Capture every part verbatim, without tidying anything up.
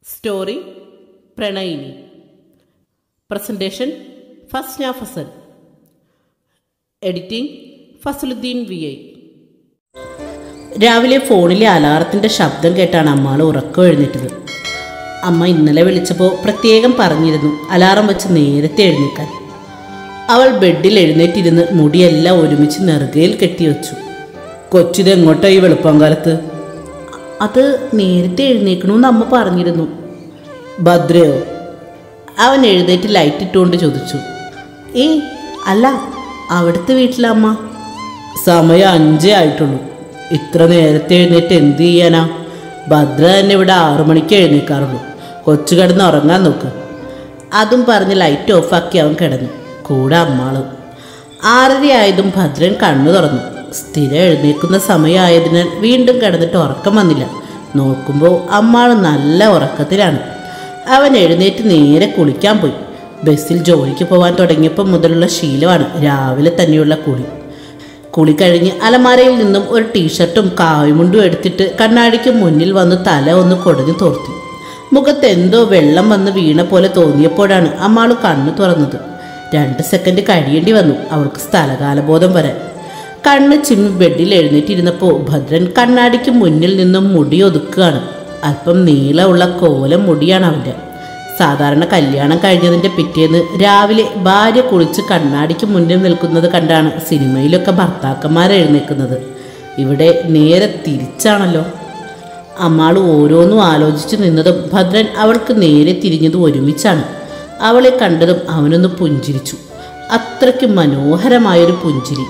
Story പ്രണയിനി. Presentation Fasna Fasal. Editing Fasaludheen V I. രാവിലെ ഫോണിലെ അലാറത്തിൻ്റെ ശബ്ദം കേട്ടാണ് അമ്മാൾ ഉറക്കം എഴുന്നേറ്റത്. അമ്മ ഇന്നലെ വിളിച്ചപ്പോൾ പ്രത്യേകം പറഞ്ഞിരുന്നു അലാറം വെച്ച് നേരത്തെ എഴുന്നേക്കാൻ. അവൾ ബെഡിൽ എഴുന്നേറ്റിരുന്ന് മുടിയെല്ലാം ഒരുമിച്ച് നെറുകയിൽ കെട്ടിവെച്ചു. കൊച്ചിത് എങ്ങോട്ടായി വെളുപ്പാങ്കാലത്ത്? അത് നേരത്തെ എഴുന്നേക്കണമെന്ന് അമ്മ പറഞ്ഞിരുന്നു. ഭദ്രയോ? അവൻ എഴുന്നേറ്റ് ലൈറ്റ് ഇട്ടുകൊണ്ട് ചോദിച്ചു. ഏയ് അല്ല, അവിടുത്തെ വീട്ടിലമ്മ. സമയം അഞ്ചേ ആയിട്ടുള്ളൂ. ഇത്ര നേരത്തെ എഴുന്നേറ്റ് എന്ത് ചെയ്യാനാ? ഭദ്ര തന്നെ ഇവിടെ ആറു മണിക്ക് എഴുന്നേക്കാറുള്ളൂ. കൊച്ചു കിടന്ന് ഉറങ്ങാൻ നോക്ക്. അതും പറഞ്ഞ് ലൈറ്റ് ഓഫാക്കി അവൻ കിടന്നു. കൂടെ അമ്മാളും. ആറര ആയതും ഭദ്രൻ കണ്ണു തുറന്നു. സ്ഥിരം എഴുന്നേൽക്കുന്ന സമയമായതിനാൽ വീണ്ടും കിടന്നിട്ട് ഉറക്കം വന്നില്ല. നോക്കുമ്പോൾ അമ്മാൾ നല്ല ഉറക്കത്തിലാണ്. അവൻ എഴുന്നേറ്റ് നേരെ കുളിക്കാൻ പോയി. ബസ്സിൽ ജോലിക്ക് പോകാൻ തുടങ്ങിയപ്പോൾ മുതലുള്ള ശീലമാണ് രാവിലെ തന്നെയുള്ള കുളി. കുളി കഴിഞ്ഞ് അലമാരയിൽ നിന്നും ഒരു ടീഷർട്ടും കാവിമുണ്ടും എടുത്തിട്ട് കണ്ണാടിക്ക് മുന്നിൽ വന്ന് തല ഒന്ന് കൊടഞ്ഞു തോർത്തി. മുഖത്ത് എന്തോ വെള്ളം വന്ന് വീണ പോലെ തോന്നിയപ്പോഴാണ് അമ്മാൾ കണ്ണു തുറന്നത്. രണ്ട് സെക്കൻഡ് കഴിയേണ്ടി വന്നു അവൾക്ക് സ്ഥലകാലബോധം വരാൻ. കണ്ണ് ചിമ്മി ബെഡിൽ എഴുന്നേറ്റിരുന്നപ്പോൾ ഭദ്രൻ കണ്ണാടിക്ക് മുന്നിൽ നിന്നും മുടി ഒതുക്കുകയാണ്. അല്പം നീളമുള്ള കോലം മുടിയാണ് അവൻ്റെ. സാധാരണ കല്യാണം കഴിഞ്ഞതിൻ്റെ പിറ്റേന്ന് രാവിലെ ഭാര്യ കുളിച്ച് കണ്ണാടിക്ക് മുന്നിൽ നിൽക്കുന്നത് കണ്ടാണ് സിനിമയിലൊക്കെ ഭർത്താക്കന്മാർ എഴുന്നേൽക്കുന്നത്. ഇവിടെ നേരെ തിരിച്ചാണല്ലോ. അമ്മാൾ ഓരോന്നും ആലോചിച്ച് നിന്നതും ഭദ്രൻ അവൾക്ക് നേരെ തിരിഞ്ഞതും ഒരുമിച്ചാണ്. അവളെ കണ്ടതും അവനൊന്ന് പുഞ്ചിരിച്ചു. അത്രയ്ക്ക് മനോഹരമായൊരു പുഞ്ചിരി.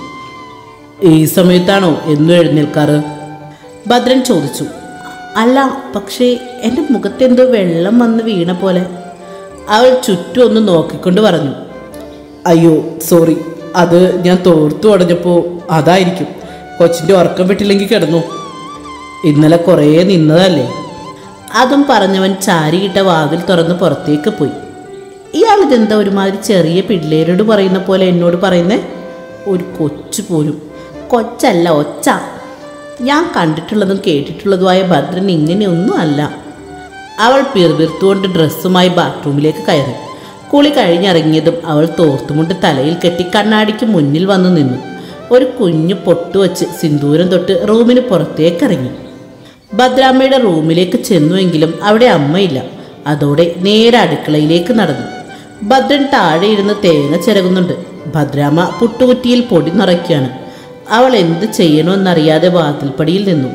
ഈ സമയത്താണോ എന്നും എഴുന്നേൽക്കാറ്? ഭദ്രൻ ചോദിച്ചു. അല്ല, പക്ഷേ എൻ്റെ മുഖത്തെന്തോ വെള്ളം വന്ന് വീണ പോലെ. അവൾ ചുറ്റും ഒന്ന് നോക്കിക്കൊണ്ട് പറഞ്ഞു. അയ്യോ സോറി, അത് ഞാൻ തോർത്തു അടഞ്ഞപ്പോൾ അതായിരിക്കും. കൊച്ചിൻ്റെ ഉറക്കം വിട്ടില്ലെങ്കിൽ കിടന്നു. ഇന്നലെ കുറേ നിന്നതല്ലേ. അതും പറഞ്ഞവൻ ചാരിയിട്ട വാതിൽ തുറന്ന് പുറത്തേക്ക് പോയി. ഇയാളിതെന്താ ഒരുമാതിരി ചെറിയ പിള്ളേരോട് പറയുന്ന പോലെ എന്നോട് പറയുന്നേ? ഒരു കൊച്ചു പോലും. കൊച്ചല്ല, ഒച്ച. ഞാൻ കണ്ടിട്ടുള്ളതും കേട്ടിട്ടുള്ളതുമായ ഭദ്രൻ ഇങ്ങനെയൊന്നും അല്ല. അവൾ പിറുപിറുത്തുകൊണ്ട് ഡ്രസ്സുമായി ബാത്റൂമിലേക്ക് കയറി. കുളി കഴിഞ്ഞിറങ്ങിയതും അവൾ തോർത്തുമുണ്ട് തലയിൽ കെട്ടി കണ്ണാടിക്ക് മുന്നിൽ വന്നു നിന്നു. ഒരു കുഞ്ഞു പൊട്ടു വച്ച് സിന്ദൂരം തൊട്ട് റൂമിന് പുറത്തേക്കിറങ്ങി. ഭദ്രാമ്മയുടെ റൂമിലേക്ക് ചെന്നുവെങ്കിലും അവിടെ അമ്മയില്ല. അതോടെ നേരെ അടുക്കളയിലേക്ക് നടന്നു. ഭദ്രൻ താഴെ ഇരുന്ന് തേങ്ങ ചിരകുന്നുണ്ട്. ഭദ്രാമ്മ പുട്ടുകുറ്റിയിൽ പൊടി നിറയ്ക്കുകയാണ്. അവൾ എന്ത് ചെയ്യണമെന്നറിയാതെ വാതിൽപ്പടിയിൽ നിന്നു.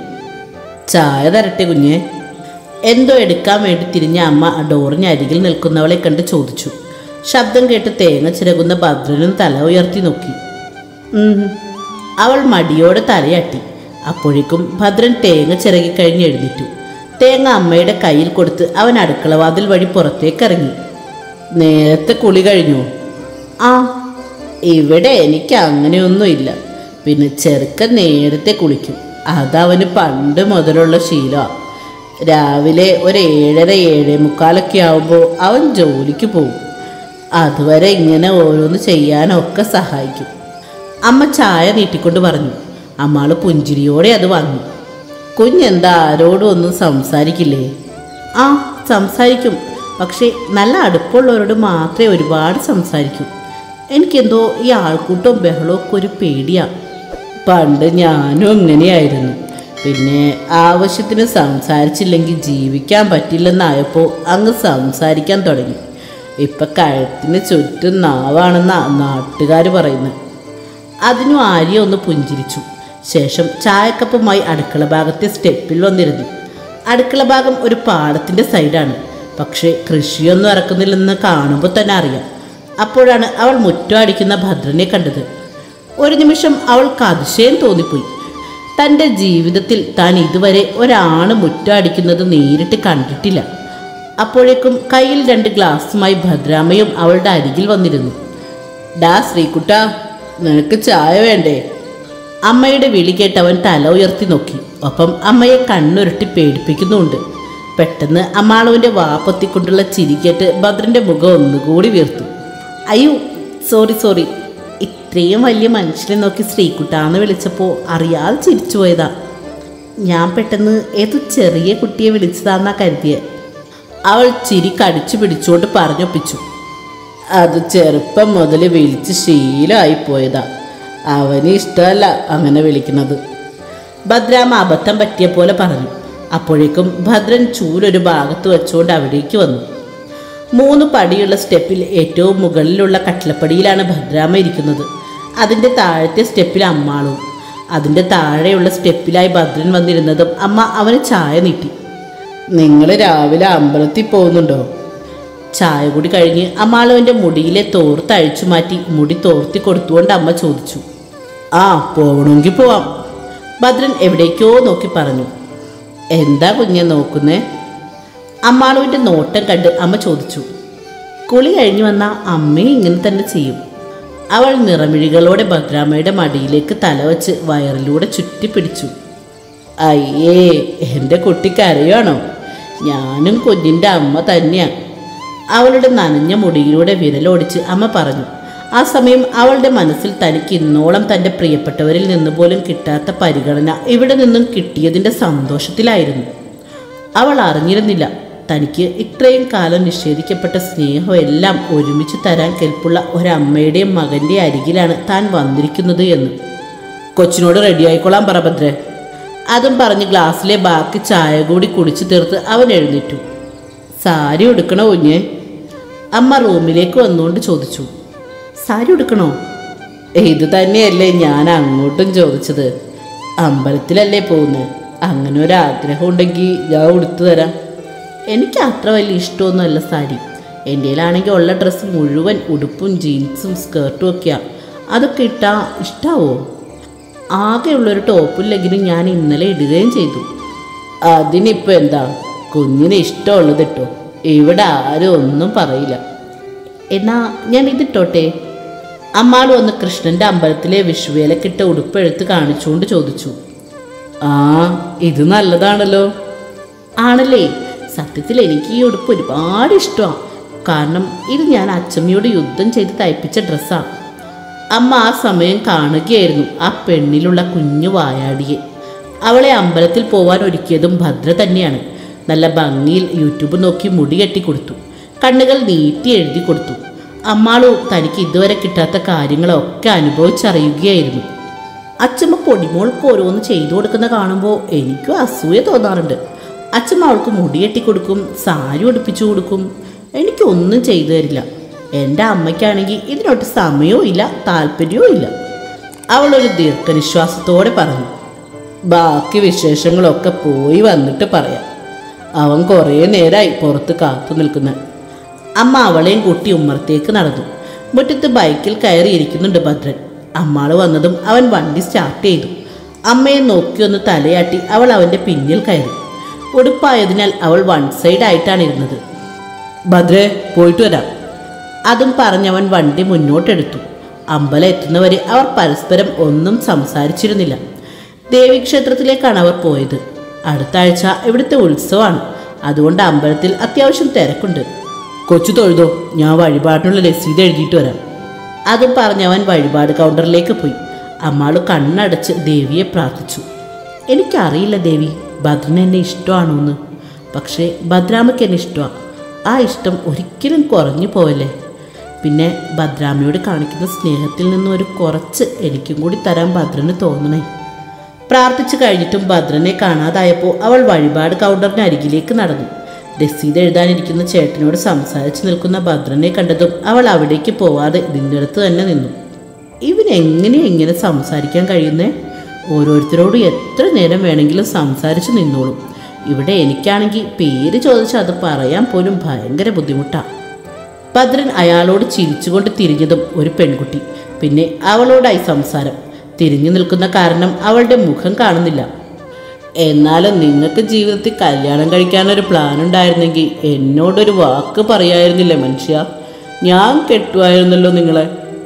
ചായ തരട്ടെ കുഞ്ഞെ? എന്തോ എടുക്കാൻ വേണ്ടി തിരിഞ്ഞ അമ്മ ഡോറിന് അരികിൽ നിൽക്കുന്നവളെ കണ്ട് ചോദിച്ചു. ശബ്ദം കേട്ട് തേങ്ങ ചിരകുന്ന ഭദ്രനും തല ഉയർത്തി നോക്കി. അവൾ മടിയോടെ തലയാട്ടി. അപ്പോഴേക്കും ഭദ്രൻ തേങ്ങ ചിരകിക്കഴിഞ്ഞ് എഴുന്നേറ്റു. തേങ്ങ അമ്മയുടെ കയ്യിൽ കൊടുത്ത് അവൻ അടുക്കളവാതിൽ വഴി പുറത്തേക്കിറങ്ങി. നേരത്തെ കുളി കഴിഞ്ഞു? ആ, ഇവിടെ എനിക്ക് അങ്ങനെയൊന്നുമില്ല. പിന്നെ ചെറുക്കൻ നേരത്തെ കുളിക്കും. അതവന് പണ്ട് മുതലുള്ള ശീലമാണ്. രാവിലെ ഒരു ഏഴര ഏഴേ മുക്കാലൊക്കെ ആവുമ്പോൾ അവൻ ജോലിക്ക് പോകും. അതുവരെ ഇങ്ങനെ ഓരോന്ന് ചെയ്യാനൊക്കെ സഹായിക്കും. അമ്മ ചായ നീട്ടിക്കൊണ്ട് പറഞ്ഞു. അമ്മാൾ പുഞ്ചിരിയോടെ അത് വാങ്ങി. കുഞ്ഞെന്താ ആരോടും ഒന്നും സംസാരിക്കില്ലേ? ആ, സംസാരിക്കും. പക്ഷേ നല്ല അടുപ്പമുള്ളവരോട് മാത്രമേ ഒരുപാട് സംസാരിക്കൂ. എനിക്കെന്തോ ഈ ആൾക്കൂട്ടവും ബഹളമൊക്കെ ഒരു പേടിയാണ്. പണ്ട് ഞാനും അങ്ങനെയായിരുന്നു. പിന്നെ ആവശ്യത്തിന് സംസാരിച്ചില്ലെങ്കിൽ ജീവിക്കാൻ പറ്റില്ലെന്നായപ്പോൾ അങ്ങ് സംസാരിക്കാൻ തുടങ്ങി. ഇപ്പം കഴുത്തിന് ചുറ്റും നാവാണെന്നാണ് നാട്ടുകാർ പറയുന്നത്. അതിനും ആര്യ ഒന്ന് പുഞ്ചിരിച്ചു. ശേഷം ചായക്കപ്പുമായി അടുക്കള ഭാഗത്തെ സ്റ്റെപ്പിൽ വന്നിരുന്നു. അടുക്കള ഭാഗം ഒരു പാടത്തിൻ്റെ സൈഡാണ്. പക്ഷേ കൃഷിയൊന്നും ഇറക്കുന്നില്ലെന്ന് കാണുമ്പോൾ തന്നെ അറിയാം. അപ്പോഴാണ് അവൾ മുറ്റം അടിക്കുന്ന ഭദ്രനെ കണ്ടത്. ഒരു നിമിഷം അവൾക്ക് അതിശയം തോന്നിപ്പോയി. തൻ്റെ ജീവിതത്തിൽ താൻ ഇതുവരെ ഒരാണ് മുറ്റം അടിക്കുന്നത് നേരിട്ട് കണ്ടിട്ടില്ല. അപ്പോഴേക്കും കയ്യിൽ രണ്ട് ഗ്ലാസുമായി ഭദ്രാമ്മയും അവളുടെ അരികിൽ വന്നിരുന്നു. ഡാ ശ്രീകുട്ട, നിനക്ക് ചായ വേണ്ടേ? അമ്മയുടെ വിളി കേട്ടവൻ തല ഉയർത്തി നോക്കി. ഒപ്പം അമ്മയെ കണ്ണുരുട്ടി പേടിപ്പിക്കുന്നുണ്ട്. പെട്ടെന്ന് അമ്മാളുവിൻ്റെ വാ പൊത്തിക്കൊണ്ടുള്ള ചിരി കേട്ട് ഭദ്രൻ്റെ മുഖം ഒന്നുകൂടി വീർത്തു. അയ്യോ സോറി സോറി, ഇത്രയും വലിയ മനുഷ്യനെ നോക്കി ശ്രീകുട്ടാന്ന് വിളിച്ചപ്പോൾ അറിയാതെ ചിരിച്ചു പോയതാ. ഞാൻ പെട്ടെന്ന് ഏതോ ചെറിയ കുട്ടിയെ വിളിച്ചതാന്നാ കരുതിയത്. അവൾ ചിരി കടിച്ചു പിടിച്ചുകൊണ്ട് പറഞ്ഞൊപ്പിച്ചു. അത് ചെറുപ്പം മുതൽ വിളിച്ച് ശീലമായി പോയതാ. അവന് ഇഷ്ടമല്ല അങ്ങനെ വിളിക്കുന്നത്. ഭദ്രാമ്മ അബദ്ധം പറ്റിയ പോലെ പറഞ്ഞു. അപ്പോഴേക്കും ഭദ്രൻ ചൂലൊരു ഭാഗത്ത് വെച്ചുകൊണ്ട് അവിടേക്ക് വന്നു. മൂന്ന് പടിയുള്ള സ്റ്റെപ്പിൽ ഏറ്റവും മുകളിലുള്ള കട്ടിലപ്പടിയിലാണ് ഭദ്രാമ്മ ഇരിക്കുന്നത്. അതിൻ്റെ താഴത്തെ സ്റ്റെപ്പിൽ അമ്മാളും. അതിൻ്റെ താഴെയുള്ള സ്റ്റെപ്പിലായി ഭദ്രൻ വന്നിരുന്നതും അമ്മ അവന് ചായ നീട്ടി. നിങ്ങൾ രാവിലെ അമ്പലത്തിൽ പോകുന്നുണ്ടോ? ചായ കൂടി കഴിഞ്ഞ് അമ്മാളുവിൻ്റെ മുടിയിലെ തോർത്ത് അഴിച്ചു മാറ്റി മുടി തോർത്തി കൊടുത്തുകൊണ്ട് അമ്മ ചോദിച്ചു. ആ, പോകണമെങ്കിൽ പോവാം. ഭദ്രൻ എവിടേക്കോ നോക്കി പറഞ്ഞു. എന്താ കുഞ്ഞെ നോക്കുന്നേ? അമ്മാളുവിൻ്റെ നോട്ടം കണ്ട് അമ്മ ചോദിച്ചു. കുളി കഴിഞ്ഞു വന്ന അമ്മയും ഇങ്ങനെ തന്നെ ചെയ്യും. അവൾ നിറമിഴികളോടെ ഭദ്രാമ്മയുടെ മടിയിലേക്ക് തലവച്ച് വയറിലൂടെ ചുറ്റിപ്പിടിച്ചു. അയ്യേ, എൻ്റെ കുട്ടി കരയാണോ? ഞാനും കുഞ്ഞിൻ്റെ അമ്മ തന്നെയാണ്. അവളുടെ നനഞ്ഞ മുടിയിലൂടെ വിരലോടിച്ച് അമ്മ പറഞ്ഞു. ആ സമയം അവളുടെ മനസ്സിൽ തനിക്ക് ഇന്നോളം തൻ്റെ പ്രിയപ്പെട്ടവരിൽ നിന്ന് പോലും കിട്ടാത്ത പരിഗണന ഇവിടെ നിന്നും കിട്ടിയതിൻ്റെ സന്തോഷത്തിലായിരുന്നു. അവൾ അറിഞ്ഞിരുന്നില്ല തനിക്ക് ഇത്രയും കാലം നിഷേധിക്കപ്പെട്ട സ്നേഹമെല്ലാം ഒരുമിച്ച് തരാൻ കെൽപ്പുള്ള ഒരമ്മയുടെയും മകൻ്റെ അരികിലാണ് താൻ വന്നിരിക്കുന്നത് എന്ന്. കൊച്ചിനോട് റെഡിയായിക്കൊള്ളാൻ പറ ഭദ്രേ. അതും പറഞ്ഞ് ഗ്ലാസ്സിലെ ബാക്കി ചായ കൂടി കുടിച്ചു തീർത്ത് അവൻ എഴുന്നേറ്റു. സാരി ഉടുക്കണോ കുഞ്ഞേ? അമ്മ റൂമിലേക്ക് വന്നുകൊണ്ട് ചോദിച്ചു. സാരി ഉടുക്കണോ? ഇത് തന്നെയല്ലേ ഞാൻ അങ്ങോട്ടും ചോദിച്ചത്. അമ്പലത്തിലല്ലേ പോകുന്നത്? അങ്ങനെ ഒരാഗ്രഹം ഉണ്ടെങ്കിൽ ഞാൻ ഉടുത്തു തരാം. എനിക്ക് അത്ര വലിയ ഇഷ്ടമൊന്നുമല്ല സാരി. എൻ്റെ കയ്യിലാണെങ്കിൽ ഉള്ള ഡ്രസ്സ് മുഴുവൻ ഉടുപ്പും ജീൻസും സ്കേർട്ടും ഒക്കെയാണ്. അതൊക്കെ ഇട്ടാൽ ഇഷ്ടാവോ? ആകെയുള്ളൊരു ടോപ്പും ലെഗിനും ഞാൻ ഇന്നലെ ഇടുകയും ചെയ്തു. അതിനിപ്പോൾ എന്താ? കുഞ്ഞിന് ഇഷ്ടമുള്ളത് ഇട്ടോ. ഇവിടെ ആരും ഒന്നും പറയില്ല. എന്നാ ഞാൻ ഇതിട്ടോട്ടെ? അമ്മാള് വന്ന് കൃഷ്ണൻ്റെ അമ്പലത്തിലെ വിഷുവേലക്കിട്ട ഉടുപ്പെഴുത്ത് കാണിച്ചുകൊണ്ട് ചോദിച്ചു. ആ, ഇത് നല്ലതാണല്ലോ. ആണല്ലേ? സത്യത്തിൽ എനിക്ക് ഈ ഉടുപ്പ് ഒരുപാട് ഇഷ്ടമാണ്. കാരണം ഇത് ഞാൻ അച്ചമ്മയോട് യുദ്ധം ചെയ്ത് തയ്പ്പിച്ച ഡ്രസ്സാണ്. അമ്മ ആ സമയം കാണുകയായിരുന്നു ആ പെണ്ണിലുള്ള കുഞ്ഞു വായാടിയെ. അവളെ അമ്പലത്തിൽ പോവാൻ ഒരുക്കിയതും ഭദ്ര തന്നെയാണ്. നല്ല ഭംഗിയിൽ യൂട്യൂബ് നോക്കി മുടി കെട്ടിക്കൊടുത്തു. കണ്ണുകൾ നീട്ടി എഴുതി കൊടുത്തു. അമ്മാളു തനിക്ക് ഇതുവരെ കിട്ടാത്ത കാര്യങ്ങളൊക്കെ അനുഭവിച്ചറിയുകയായിരുന്നു. അച്ചമ്മ പൊടിമോൾക്ക് ഓരോന്ന് ചെയ്തു കൊടുക്കുന്ന കാണുമ്പോൾ എനിക്കും അസൂയ തോന്നാറുണ്ട്. അച്ചമ്മ അവൾക്ക് മുടി കെട്ടിക്കൊടുക്കും, സാരി ഉടുപ്പിച്ചു കൊടുക്കും. എനിക്കൊന്നും ചെയ്തു തരില്ല. എൻ്റെ അമ്മയ്ക്കാണെങ്കിൽ ഇതിനൊട്ട് സമയവും ഇല്ല, താല്പര്യവും ഇല്ല. അവളൊരു ദീർഘനിശ്വാസത്തോടെ പറഞ്ഞു. ബാക്കി വിശേഷങ്ങളൊക്കെ പോയി വന്നിട്ട് പറയാം. അവൻ കുറേ നേരമായി പുറത്ത് കാത്തു നിൽക്കുന്ന. അമ്മ അവളെയും കൂട്ടി ഉമ്മറത്തേക്ക് നടന്നു. മുറ്റത്ത് ബൈക്കിൽ കയറിയിരിക്കുന്നുണ്ട് ഭദ്രൻ. അമ്മാള് വന്നതും അവൻ വണ്ടി സ്റ്റാർട്ട് ചെയ്തു. അമ്മയെ നോക്കിയൊന്ന് തലയാട്ടി അവൾ അവൻ്റെ പിന്നിൽ കയറി. ഉടുപ്പായതിനാൽ അവൾ വൺ സൈഡ് ആയിട്ടാണ് ഇരുന്നത്. ഭദ്രേ, പോയിട്ട് വരാം. അതും പറഞ്ഞവൻ വണ്ടി മുന്നോട്ടെടുത്തു. അമ്പലം എത്തുന്നവരെ അവർ പരസ്പരം ഒന്നും സംസാരിച്ചിരുന്നില്ല. ദേവീക്ഷേത്രത്തിലേക്കാണ് അവർ പോയത്. അടുത്ത ആഴ്ച ഇവിടുത്തെ ഉത്സവമാണ്. അതുകൊണ്ട് അമ്പലത്തിൽ അത്യാവശ്യം തിരക്കുണ്ട്. കൊച്ചു തൊഴുതോ, ഞാൻ വഴിപാടിനുള്ള രസീത് എഴുതിയിട്ട് വരാം. അതും പറഞ്ഞവൻ വഴിപാട് കൗണ്ടറിലേക്ക് പോയി. അമ്മാള് കണ്ണടച്ച് ദേവിയെ പ്രാർത്ഥിച്ചു. എനിക്കറിയില്ല ദേവി, ഭദ്രന് എന്നെ ഇഷ്ടമാണോ എന്ന്. പക്ഷേ ഭദ്രാമ്മയ്ക്ക് എന്നെ ഇഷ്ടമാണ്. ആ ഇഷ്ടം ഒരിക്കലും കുറഞ്ഞു പോവല്ലേ. പിന്നെ ഭദ്രാമ്മയോട് കാണിക്കുന്ന സ്നേഹത്തിൽ നിന്നും ഒരു കുറച്ച് എനിക്കും കൂടി തരാൻ ഭദ്രന് തോന്നണേ. പ്രാർത്ഥിച്ചു കഴിഞ്ഞിട്ടും ഭദ്രനെ കാണാതായപ്പോൾ അവൾ വഴിപാട് കൗണ്ടറിന് അരികിലേക്ക് നടന്നു. രസീത് എഴുതാനിരിക്കുന്ന ചേട്ടനോട് സംസാരിച്ച് നിൽക്കുന്ന ഭദ്രനെ കണ്ടതും അവൾ അവിടേക്ക് പോവാതെ നിന്നിടത്ത് തന്നെ നിന്നു. ഇവനെങ്ങനെ ഇങ്ങനെ സംസാരിക്കാൻ കഴിയുന്നേ? ഓരോരുത്തരോട് എത്ര നേരം വേണമെങ്കിലും സംസാരിച്ച് നിന്നോളും. ഇവിടെ എനിക്കാണെങ്കിൽ പേര് ചോദിച്ചാൽ അത് പറയാൻ പോലും ഭയങ്കര ബുദ്ധിമുട്ടാണ്. ഭദ്രൻ അയാളോട് ചിരിച്ചുകൊണ്ട് തിരിഞ്ഞതും ഒരു പെൺകുട്ടി. പിന്നെ അവളോടായി സംസാരം. തിരിഞ്ഞു നിൽക്കുന്ന കാരണം അവളുടെ മുഖം കാണുന്നില്ല. എന്നാലും നിങ്ങൾക്ക് ജീവിതത്തിൽ കല്യാണം കഴിക്കാനൊരു പ്ലാൻ ഉണ്ടായിരുന്നെങ്കിൽ എന്നോടൊരു വാക്ക് പറയായിരുന്നില്ലേ മനുഷ്യ? ഞാൻ കെട്ടുമായിരുന്നല്ലോ നിങ്ങളെ.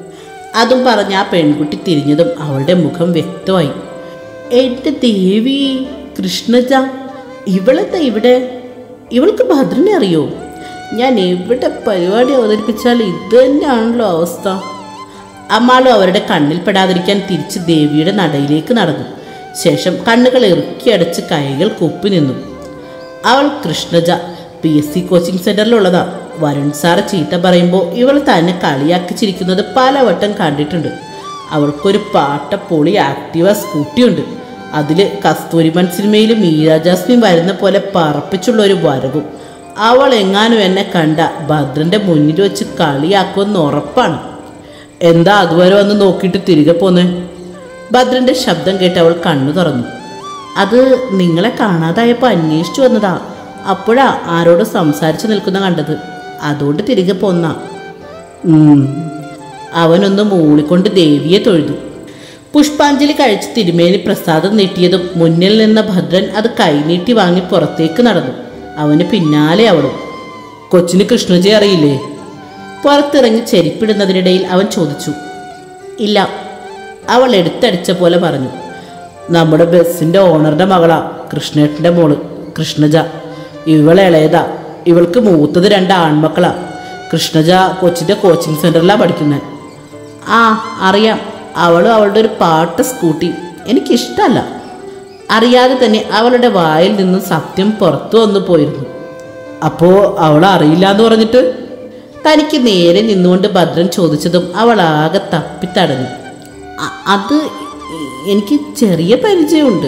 അതും പറഞ്ഞ് ആ പെൺകുട്ടി തിരിഞ്ഞതും അവളുടെ മുഖം വ്യക്തമായി. എൻ്റെ ദേവി, കൃഷ്ണജ, ഇവളെന്താ ഇവിടെ? ഇവൾക്ക് ഭദ്രനെ അറിയോ? ഞാൻ എവിടെ പരിപാടി അവതരിപ്പിച്ചാൽ ഇത് തന്നെയാണല്ലോ അവസ്ഥ. അമ്മാളും അവരുടെ കണ്ണിൽ പെടാതിരിക്കാൻ തിരിച്ച് ദേവിയുടെ നടയിലേക്ക് നടന്നു. ശേഷം കണ്ണുകൾ ഇറുക്കി അടച്ച് കൈകൾ കൊപ്പി നിന്നു. അവൾ Krishnaja, P S C coaching സെൻ്ററിലുള്ളതാ. വരുൺ സാറ് ചീത്ത പറയുമ്പോൾ ഇവൾ തന്നെ കളിയാക്കി ചിരിക്കുന്നത് പലവട്ടം കണ്ടിട്ടുണ്ട്. അവൾക്കൊരു പാട്ട പൊളി ആക്റ്റീവ സ്കൂട്ടിയുണ്ട്. അതിൽ കസ്തൂരിമൻ സിനിമയിൽ മീര ജാസ്മിൻ വരുന്ന പോലെ പറപ്പിച്ചുള്ള ഒരു വരവും. അവൾ എങ്ങാനും എന്നെ കണ്ട ഭദ്രൻ്റെ മുന്നിൽ വെച്ച് കളിയാക്കുമെന്ന് ഉറപ്പാണ്. എന്താ അതുവരെ വന്ന് നോക്കിയിട്ട് തിരികെ പോന്നേ? ഭദ്രൻ്റെ ശബ്ദം കേട്ട് അവൾ കണ്ണു തുറന്നു. അത് നിങ്ങളെ കാണാതായപ്പോൾ അന്വേഷിച്ചു വന്നതാ. അപ്പോഴാ ആരോട് സംസാരിച്ച് നിൽക്കുന്ന കണ്ടത്. അതുകൊണ്ട് തിരികെ പോന്ന. അവനൊന്ന് മൂളിക്കൊണ്ട് ദേവിയെ തൊഴുതു. പുഷ്പാഞ്ജലി കഴിച്ച് തിരുമേനി പ്രസാദം നീട്ടിയതും മുന്നിൽ നിന്ന ഭദ്രൻ അത് കൈനീട്ടി വാങ്ങി പുറത്തേക്ക് നടന്നു. അവന് പിന്നാലെ അവളും. കൊച്ചിന് കൃഷ്ണജി അറിയില്ലേ? പുറത്തിറങ്ങി ചെരിപ്പിടുന്നതിനിടയിൽ അവൻ ചോദിച്ചു. ഇല്ല, അവൾ എടുത്തടിച്ച പോലെ പറഞ്ഞു. നമ്മുടെ ബസ്സിൻ്റെ ഓണറുടെ മകളാ കൃഷ്ണേട്ടൻ്റെ മോള് കൃഷ്ണജ. ഇവൾ ഇളയതാ. ഇവൾക്ക് മൂത്തത് രണ്ട് ആൺമക്കളാ. കൃഷ്ണജ കൊച്ചിൻ്റെ കോച്ചിങ് സെൻ്ററിലാണ് പഠിക്കുന്നത്. ആ അറിയാം. അവളും അവളുടെ ഒരു പാട്ട സ്കൂട്ടി എനിക്കിഷ്ടമല്ല. അറിയാതെ തന്നെ അവളുടെ വായിൽ നിന്നും സത്യം പുറത്തു വന്നു പോയിരുന്നു. അപ്പോൾ അവൾ അറിയില്ല എന്ന് പറഞ്ഞിട്ട്? തനിക്ക് നേരെ നിന്നുകൊണ്ട് ഭദ്രൻ ചോദിച്ചതും അവൾ ആകെ തപ്പിത്തടഞ്ഞു. അത് എനിക്ക് ചെറിയ പരിചയമുണ്ട്.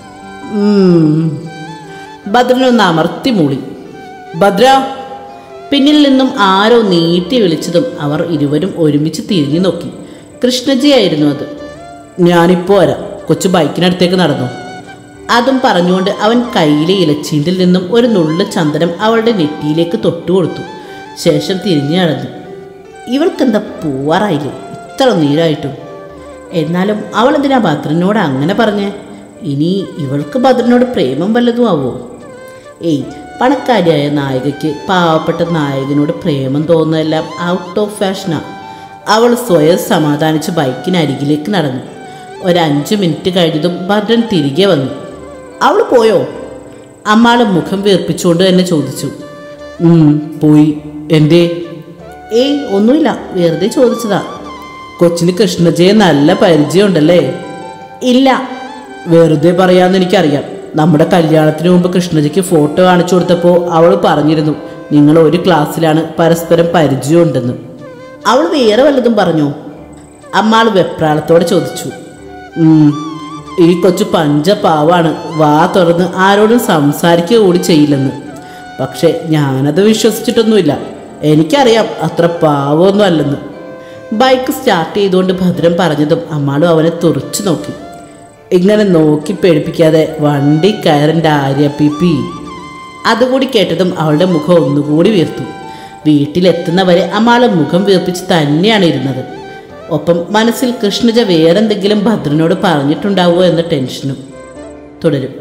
ഭദ്രനൊന്ന് അമർത്തി മൂളി. ഭദ്ര! പിന്നിൽ നിന്നും ആരോ നീട്ടി വിളിച്ചതും അവർ ഇരുവരും ഒരുമിച്ച് തിരിഞ്ഞു നോക്കി. കൃഷ്ണജിയായിരുന്നു അത്. ഞാനിപ്പോൾ വരാം. കൊച്ചു ബൈക്കിനടുത്തേക്ക് നടന്നു. അതും പറഞ്ഞുകൊണ്ട് അവൻ കയ്യിലെ ഇലച്ചീണ്ടിൽ നിന്നും ഒരു നുള്ളു ചന്ദനം അവളുടെ നെറ്റിയിലേക്ക് തൊട്ടുകൊടുത്തു. ശേഷം തിരിഞ്ഞു നടന്നു. ഇവൾക്കെന്താ പോവാറായില്ലേ ഇത്ര നീരായിട്ടും? എന്നാലും അവൾ എന്തിനാ ഭദ്രനോട് അങ്ങനെ പറഞ്ഞേ? ഇനി ഇവൾക്ക് ഭദ്രനോട് പ്രേമം വല്ലതും ആവോ? ഏയ്, പണക്കാരിയായ നായികയ്ക്ക് പാവപ്പെട്ട നായകനോട് പ്രേമം തോന്നുന്നതെല്ലാം ഔട്ട് ഓഫ് ഫാഷനാ. അവൾ സ്വയം സമാധാനിച്ച് ബൈക്കിനരികിലേക്ക് നടന്നു. ഒരഞ്ച് മിനിറ്റ് കഴിഞ്ഞതും ഭദ്രൻ തിരികെ വന്നു. അവൾ പോയോ? അമ്മാൾ മുഖം വീർപ്പിച്ചുകൊണ്ട് തന്നെ ചോദിച്ചു. പോയി. എന്തേ? ഏയ് ഒന്നുമില്ല, വെറുതെ ചോദിച്ചതാ. കൊച്ചിന് കൃഷ്ണജയെ നല്ല പരിചയമുണ്ടല്ലേ? ഇല്ല, വെറുതെ പറയാമെന്ന് എനിക്കറിയാം. നമ്മുടെ കല്യാണത്തിന് മുമ്പ് കൃഷ്ണജയ്ക്ക് ഫോട്ടോ കാണിച്ചു കൊടുത്തപ്പോൾ അവൾ പറഞ്ഞിരുന്നു നിങ്ങൾ ഒരു ക്ലാസ്സിലാണ്, പരസ്പരം പരിചയമുണ്ടെന്ന്. അവൾ വേറെ വല്ലതും പറഞ്ഞോ? അമ്മാൾ വെപ്രാളത്തോടെ ചോദിച്ചു. ഈ കൊച്ചു പഞ്ചപാവാണ്, വാ തുറന്ന് ആരോടും സംസാരിക്കുക കൂടി ചെയ്യില്ലെന്ന്. പക്ഷെ ഞാനത് വിശ്വസിച്ചിട്ടൊന്നുമില്ല. എനിക്കറിയാം അത്ര പാവമൊന്നും അല്ലെന്ന്. ബൈക്ക് സ്റ്റാർട്ട് ചെയ്തുകൊണ്ട് ഭദ്രൻ പറഞ്ഞതും അമ്മാളും അവനെ തുറച്ചു നോക്കി. ഇങ്ങനെ നോക്കി പേടിപ്പിക്കാതെ വണ്ടി കയറേണ്ട ആര്യ പി പി. അതുകൂടി കേട്ടതും അവളുടെ മുഖം ഒന്നുകൂടി വീർത്തു. വീട്ടിലെത്തുന്നവരെ അമ്മാളെ മുഖം വീർപ്പിച്ച് തന്നെയാണ് ഇരുന്നത്. ഒപ്പം മനസ്സിൽ കൃഷ്ണജ വേറെന്തെങ്കിലും ഭദ്രനോട് പറഞ്ഞിട്ടുണ്ടാവുമോ എന്ന ടെൻഷനും. തുടരും.